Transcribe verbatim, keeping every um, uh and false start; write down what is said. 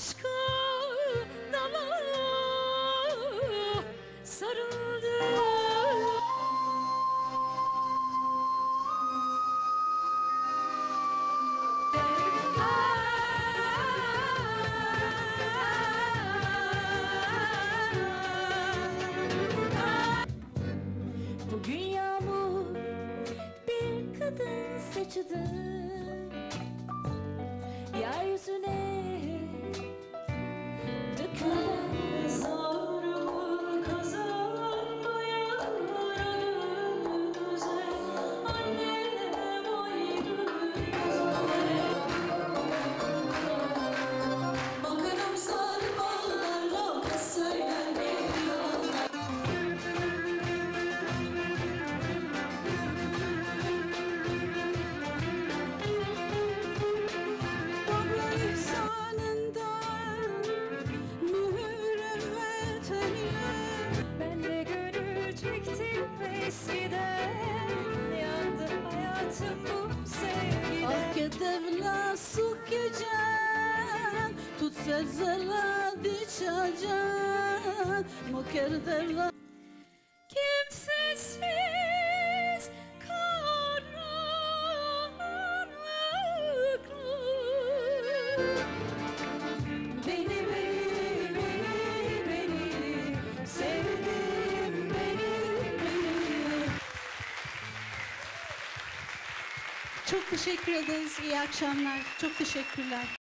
başka dala sarıldı. Bugün yağmur bir kadın saçıdır, yeryüzüne dökülen savrulur kazanmaya önümüze. Annem ayrı yüzüne bakarım, sarmalarla söyler geliyor. Devla su gecen tut sezela diçacan muker devla Kimsesiz karanlıklar beni beni beni beni sevdim beni beni. Çok teşekkür ederiz. İyi akşamlar. Çok teşekkürler.